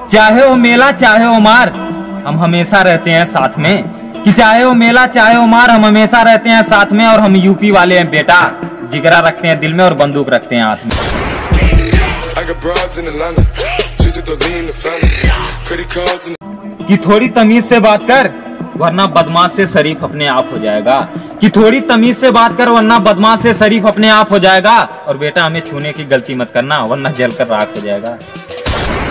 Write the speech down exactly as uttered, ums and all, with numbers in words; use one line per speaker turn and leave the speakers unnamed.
चाहे वो मेला चाहे वो मार हम हमेशा रहते हैं साथ में। कि चाहे वो मेला चाहे वो मार हम हमेशा रहते हैं साथ में। और हम यूपी वाले हैं बेटा, जिगरा रखते हैं दिल में और बंदूक रखते हैं हाथ में। कि थोड़ी तमीज से बात कर वरना बदमाश से शरीफ अपने आप हो जाएगा। कि थोड़ी तमीज से बात कर वरना बदमाश से शरीफ अपने आप हो जाएगा। और बेटा हमें छूने की गलती मत करना वरना जलकर राख हो जाएगा।